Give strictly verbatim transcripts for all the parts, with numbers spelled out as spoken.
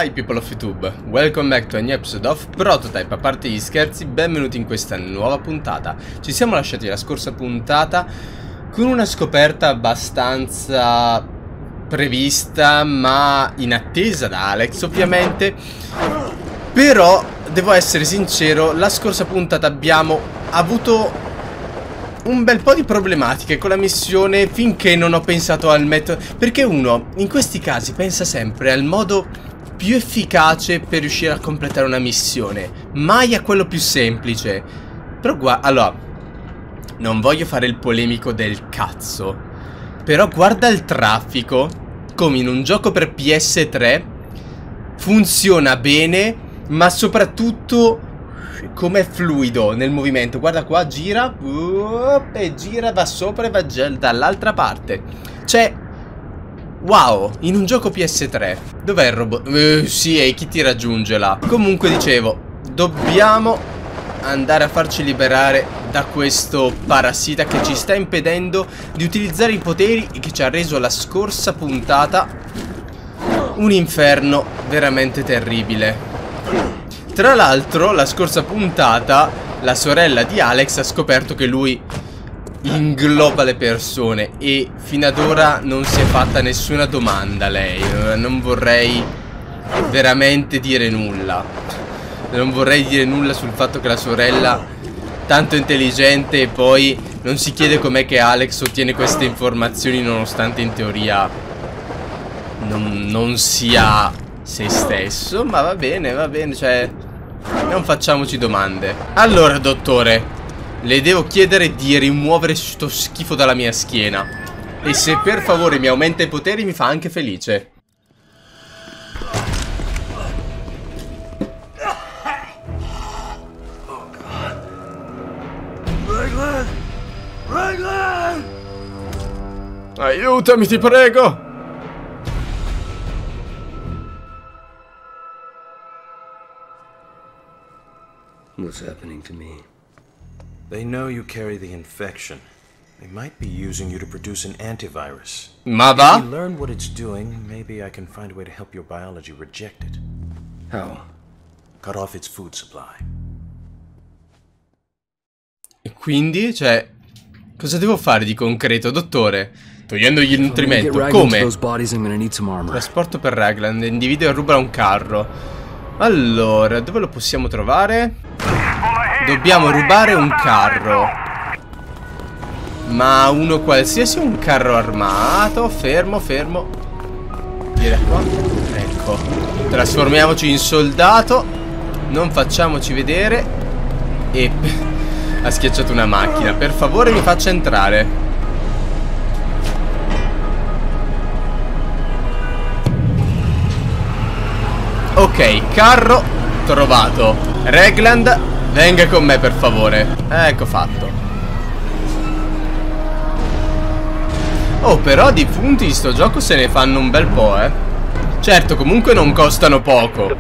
Hi people of YouTube, welcome back to a new episode of Prototype. A parte gli scherzi, benvenuti in questa nuova puntata. Ci siamo lasciati la scorsa puntata con una scoperta abbastanza prevista ma inattesa da Alex ovviamente. Però devo essere sincero, la scorsa puntata abbiamo avuto un bel po' di problematiche con la missione finché non ho pensato al metodo. Perché uno in questi casi pensa sempre al modo più efficace per riuscire a completare una missione, mai a quello più semplice. Però guarda, allora, non voglio fare il polemico del cazzo, però guarda il traffico, come in un gioco per P S tre funziona bene, ma soprattutto com'è fluido nel movimento. Guarda qua, gira uh, e gira, va sopra e va dall'altra parte. Cioè, wow, in un gioco P S tre. Dov'è il robot? Uh, sì, e chi ti raggiunge là? Comunque dicevo, dobbiamo andare a farci liberare da questo parassita che ci sta impedendo di utilizzare i poteri che ci ha reso la scorsa puntata un inferno veramente terribile. Tra l'altro, la scorsa puntata la sorella di Alex ha scoperto che lui ingloba le persone e fino ad ora non si è fatta nessuna domanda lei. Non vorrei veramente dire nulla. Non vorrei dire nulla sul fatto che la sorella, tanto intelligente, e poi non si chiede com'è che Alex ottiene queste informazioni nonostante in teoria non, non sia se stesso. Ma va bene, va bene, cioè non facciamoci domande. Allora, dottore, le devo chiedere di rimuovere sto schifo dalla mia schiena. E se per favore mi aumenta i poteri mi fa anche felice. Oh God. Raglan! Raglan! Aiutami, ti prego! What's happening to me? They know you carry the infection. They might be using you to produce an antivirus. Ma va? If you learn what it's doing, maybe I can find a way to help your biology reject it. How? Cut off its food supply. E quindi, cioè, cosa devo fare di concreto, dottore? Togliendogli il nutrimento. Come? Trasporto per Raglan. Individua e ruba un carro. Allora, dove lo possiamo trovare? Dobbiamo rubare un carro. Ma uno qualsiasi, un carro armato. Fermo, fermo. Vieni qua. Ecco. Trasformiamoci in soldato. Non facciamoci vedere. E ha schiacciato una macchina. Per favore mi faccia entrare. Ok, carro trovato. Raglan, venga con me per favore. Ecco fatto. Oh, però di punti in sto gioco se ne fanno un bel po', eh. Certo, comunque non costano poco.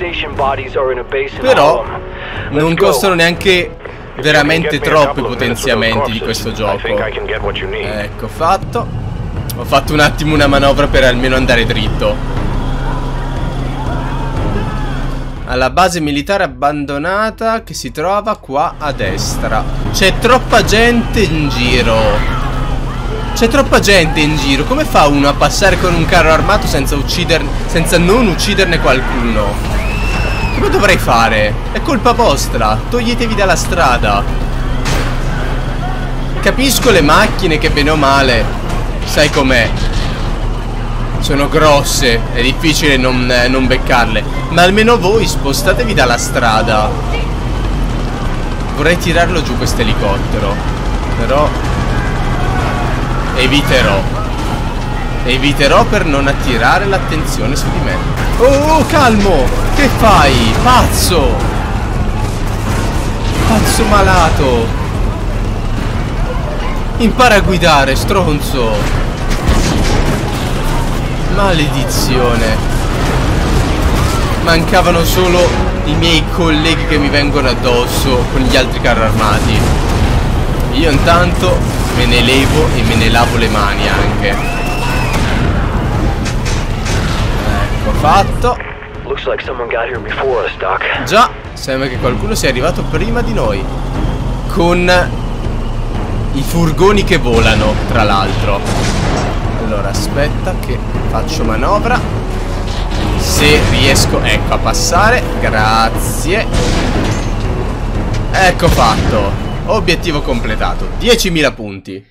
Però non costano neanche veramente troppo i potenziamenti di questo gioco. Ecco fatto. Ho fatto un attimo una manovra per almeno andare dritto. Alla base militare abbandonata che si trova qua a destra. C'è troppa gente in giro. C'è troppa gente in giro. Come fa uno a passare con un carro armato senza ucciderne, senza non ucciderne qualcuno? Come dovrei fare? È colpa vostra. Toglietevi dalla strada. Capisco le macchine che bene o male, sai com'è, sono grosse, è difficile non, eh, non beccarle. Ma almeno voi spostatevi dalla strada. Vorrei tirarlo giù questo elicottero, però eviterò. Eviterò per non attirare l'attenzione su di me. Oh, oh, calmo! Che fai? Pazzo! Pazzo malato! Impara a guidare, stronzo! Maledizione. Mancavano solo i miei colleghi che mi vengono addosso con gli altri carri armati. Io intanto me ne levo e me ne lavo le mani anche. Ecco fatto. Looks like someone got here before us, Doc. Già, sembra che qualcuno sia arrivato prima di noi. Con i furgoni che volano, tra l'altro. Allora, aspetta che faccio manovra. Se riesco, ecco, a passare. Grazie. Ecco fatto. Obiettivo completato. diecimila punti.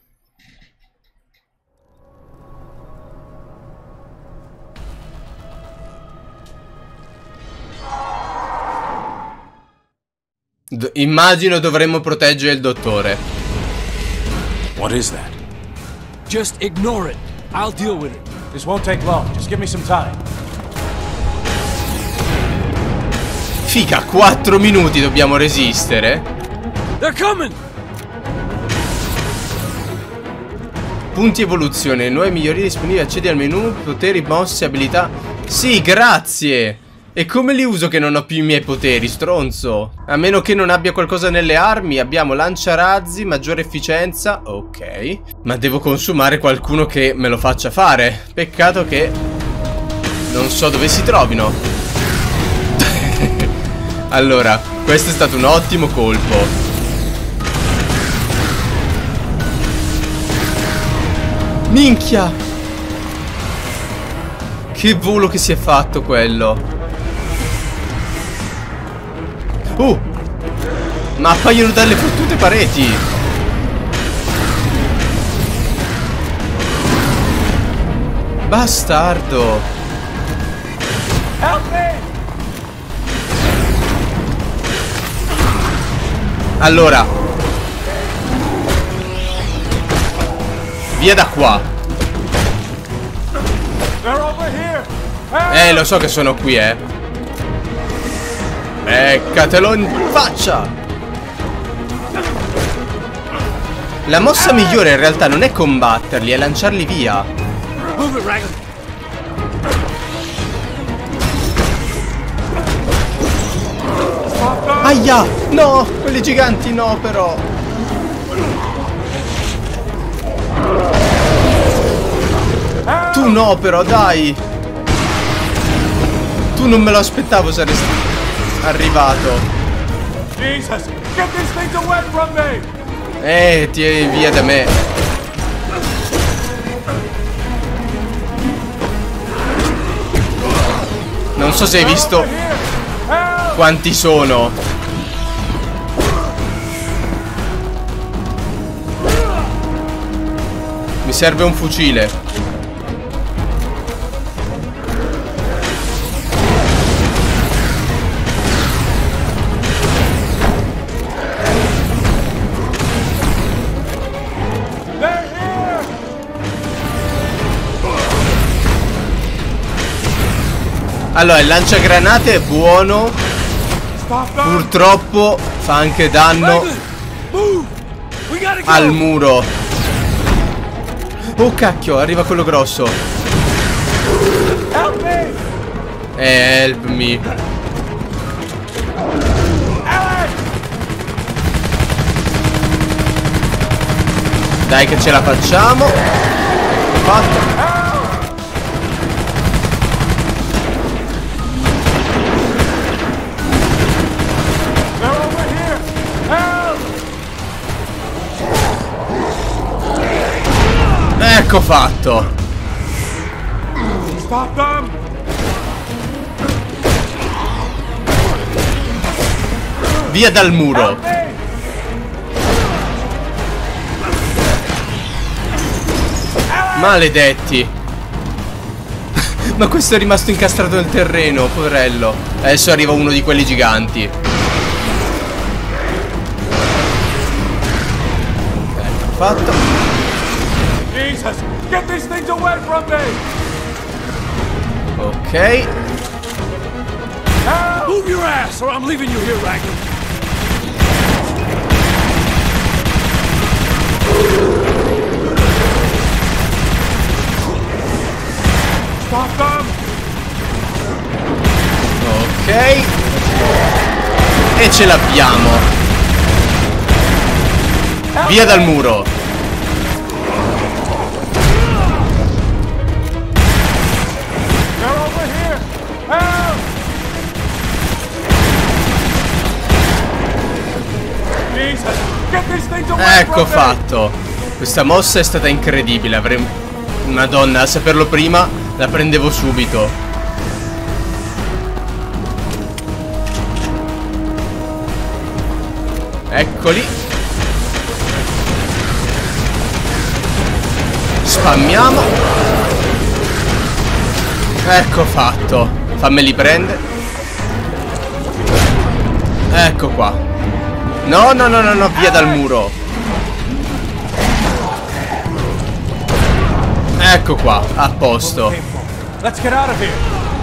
D- immagino dovremmo proteggere il dottore. What is that? Just ignore it. I'll deal with it. This won't take long. Just give me some time. Figa, quattro minuti dobbiamo resistere. They're coming! Punti evoluzione, nuove migliorie disponibili, accedi al menu, poteri, mosse, abilità. Sì, grazie! E come li uso che non ho più i miei poteri, stronzo? A meno che non abbia qualcosa nelle armi. Abbiamo lanciarazzi, maggiore efficienza. Ok. Ma devo consumare qualcuno che me lo faccia fare. Peccato che non so dove si trovino. Allora, questo è stato un ottimo colpo. Minchia! Che volo che si è fatto quello. Uh! Ma appaiono dalle fottute pareti. Bastardo. Allora, via da qua. Eh, lo so che sono qui, eh. Beccatelo in faccia. La mossa migliore in realtà non è combatterli, è lanciarli via. Move it, Raglan. Aia! No! Quelli giganti no, però. Tu no, però, dai. Tu non me lo aspettavo, saresti arrivato. Jesus, get these things away from me! Eh, tieni via da me. Non so se hai visto quanti sono. Mi serve un fucile. Allora, il lanciagranate è buono. Purtroppo fa anche danno al muro. Oh cacchio, arriva quello grosso. Help me. Dai che ce la facciamo. Fatto. Ecco fatto. Via dal muro. Maledetti. Ma questo è rimasto incastrato nel terreno, poverello. Adesso arriva uno di quelli giganti. Ecco fatto. Jesus, get these things away from me! Ok. Move your ass, or I'm leaving you here, Raglan. Stop them! Ok. E ce l'abbiamo. Via dal muro. They're over here! Help! Jesus! Get these things away Ecco from me! fatto. Questa mossa è stata incredibile. Avrei... Madonna, a saperlo prima la prendevo subito. Eccoli. Spammiamo. Ecco fatto. Fammeli prendere. Ecco qua. No, no, no, no, no, via dal muro. Ecco qua, a posto. Let's get out of here.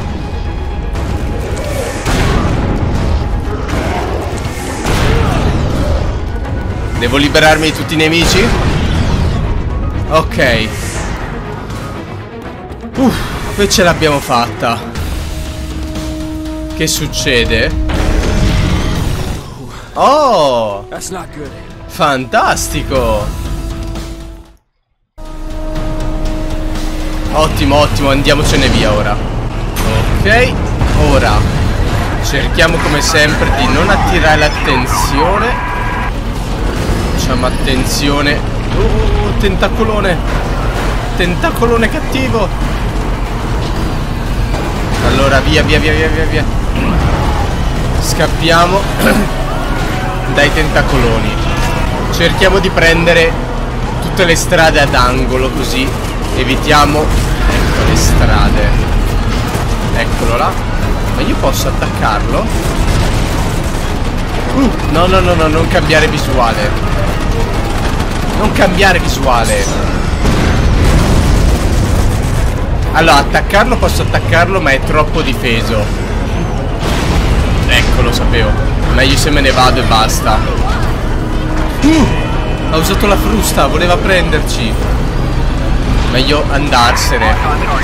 Devo liberarmi di tutti i nemici? Ok. Uff, qui ce l'abbiamo fatta. Che succede? Oh! That's not good. Fantastico! Ottimo, ottimo, andiamocene via ora. Ok, ora cerchiamo come sempre di non attirare l'attenzione. Facciamo attenzione. Uh, tentacolone. Tentacolone cattivo. Allora, via, via, via, via, via, via. Scappiamo dai tentacoloni. Cerchiamo di prendere tutte le strade ad angolo, così evitiamo, ecco, le strade. Eccolo là. Ma io posso attaccarlo? Uh, no, no, no, no, non cambiare visuale. Non cambiare visuale. Allora, attaccarlo posso attaccarlo, ma è troppo difeso. Ecco, lo sapevo. Meglio se me ne vado e basta. Uh, ha usato la frusta, voleva prenderci. Meglio andarsene.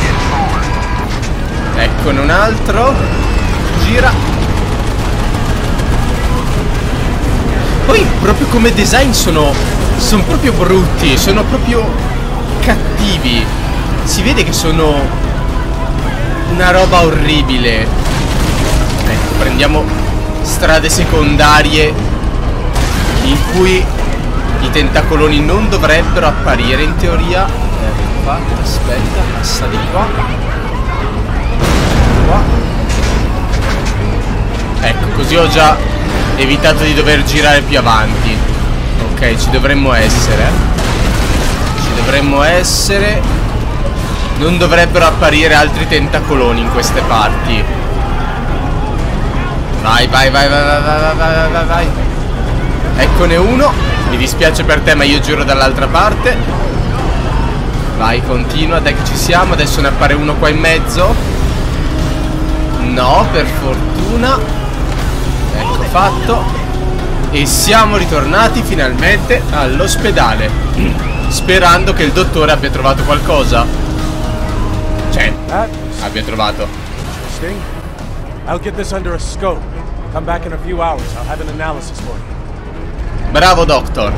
Eccone un altro. Gira. Poi proprio come design sono Sono proprio brutti. Sono proprio cattivi. Si vede che sono una roba orribile. Ecco, prendiamo strade secondarie in cui i tentacoloni non dovrebbero apparire in teoria. Ecco qua, aspetta, passa di qua. Qua. Ecco, così ho già evitato di dover girare più avanti. Ok, ci dovremmo essere. Ci dovremmo essere. Non dovrebbero apparire altri tentacoloni in queste parti. Vai, vai, vai, vai, vai, vai, vai, vai, vai. Eccone uno. Mi dispiace per te, ma io giro dall'altra parte. Vai, continua, dai che ci siamo. Adesso ne appare uno qua in mezzo. No, per fortuna. Ecco fatto. E siamo ritornati finalmente all'ospedale. Sperando che il dottore abbia trovato qualcosa. Cioè, abbia trovato. Interesting. I'll get this under a scope. Come back in a few hours. I'll have an analysis for you. Bravo, Doctor.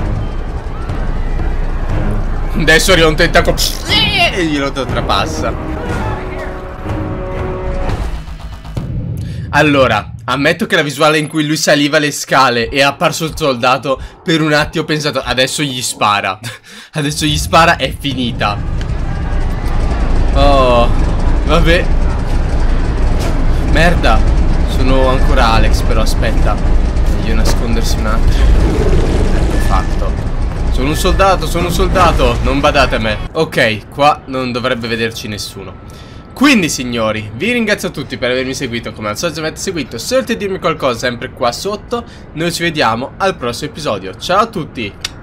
Adesso arriva un tentacolo e glielo trapassa. Allora, ammetto che la visuale in cui lui saliva le scale e è apparso il soldato, per un attimo ho pensato, adesso gli spara. Adesso gli spara, è finita. Oh, vabbè. Merda. Sono ancora Alex, però aspetta. Meglio nascondersi un attimo. Ecco fatto. Sono un soldato, sono un soldato. Non badate a me. Ok, qua non dovrebbe vederci nessuno. Quindi signori, vi ringrazio a tutti per avermi seguito. Come al solito avete seguito. Se volete dirmi qualcosa sempre qua sotto. Noi ci vediamo al prossimo episodio. Ciao a tutti.